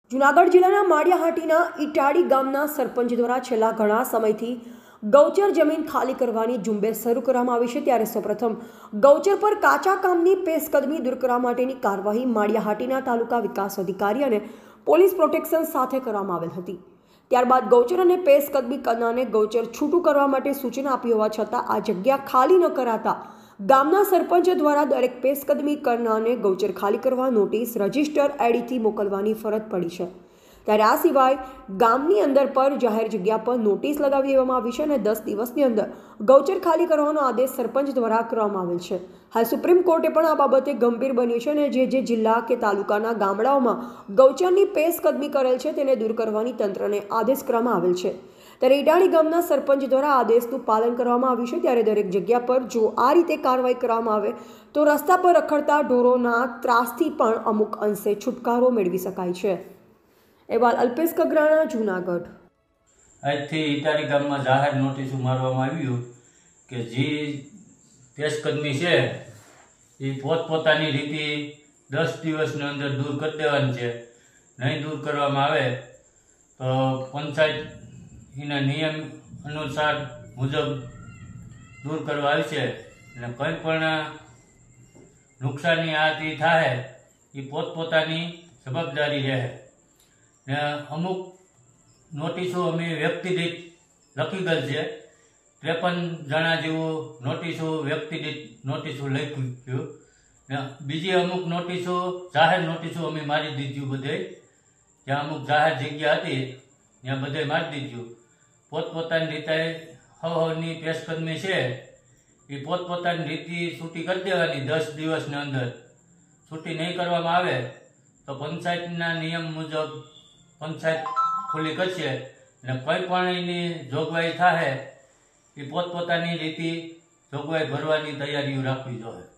જૂનાગઢ જિલ્લાના માળિયાહાટીના ઇટાડી ગામના સરપંચ દ્વારા છેલ્લા ઘણા સમયથી ગૌચર જમીન ખાલી કરવાની ઝુંબેશ શરૂ કરવામાં આવી છે। ત્યારે સૌપ્રથમ ગૌચર પર કાચા કામની પેશકદમી દૂર કરવા માટેની કાર્યવાહી માળિયાહાટીના તાલુકા વિકાસ અધિકારી અને પોલીસ પ્રોટેક્શન સાથે કરવામાં આવેલ હતી। ત્યારબાદ ગૌચર અને પેશકદમી કરનારને ગૌચર છૂટું કરવા માટે સૂચના આપી હોવા છતાં આ જગ્યા ખાલી ન કરાતા ગામના સરપંચ દ્વારા દરેક પેશકદમી કરનારને ગૌચર ખાલી કરવા નોટિસ રજિસ્ટર આઈડીથી મોકલવાની ફરજ પડી છે। ત્યારે આ સિવાય ગામની અંદર પર જાહેર જગ્યા પર નોટિસ લગાવી દેવામાં આવી છે અને 10 દિવસની અંદર ગૌચર ખાલી કરવાનો આદેશ સરપંચ દ્વારા કરવામાં આવેલ છે। હાલ સુપ્રીમ કોર્ટે પણ આ બાબતે ગંભીર બન્યું છે અને જે જિલ્લા કે તાલુકાના ગામડાઓમાં ગૌચરની પેશકદમી કરેલ છે તેને દૂર કરવાની તંત્રને આદેશ કરવામાં આવેલ છે। ત્યારે ઇટાડી ગામના સરપંચ દ્વારા આદેશનું પાલન કરવામાં આવ્યું છે। ત્યારે દરેક જગ્યા પર જો આ રીતે કાર્યવાહી કરવામાં આવે તો રસ્તા પર રખડતા ઢોરોના ત્રાસથી પણ અમુક અંશે છુટકારો મેળવી શકાય છે। અહેવાલ અલ્પેશ કગરાણા, જૂનાગઢ। આજથી ઇટાડી ગામમાં જાહેર નોટિસ મારવામાં આવ્યું કે જે પેશકદમી છે એ પોતપોતાની રીતે 10 દિવસની અંદર દૂર કરી દેવાની છે। નહીં દૂર કરવામાં આવે તો પંચાયત એના નિયમ અનુસાર મુજબ દૂર કરવા આવશે અને કંઈ પણ નુકસાની આથી થાય એ પોતપોતાની જવાબદારી રહે। ને અમુક નોટિસો અમે વ્યક્તિ દીઠ લખી ગયેલ છે। 53 જણા જેવું નોટિસો વ્યક્તિ દીઠ નોટિસો લખ્યું છે ને બીજી અમુક નોટિસો જાહેર નોટિસો અમે મારી દીધું બધે જ્યાં અમુક જાહેર જગ્યા હતી ત્યાં બધે મારી દીધું। પોતપોતાની રીતે હવની પેશકદમી છે એ પોતપોતાની રીતે છૂટી કરી દેવાની 10 દિવસની અંદર। છૂટી નહીં કરવામાં આવે તો પંચાયતના નિયમ મુજબ પંચાયત ખુલ્લી કરશે અને કંઈ પણ એની જોગવાઈ થાય એ પોતપોતાની રીતે જોગવાઈ ભરવાની તૈયારીઓ રાખવી જોઈએ।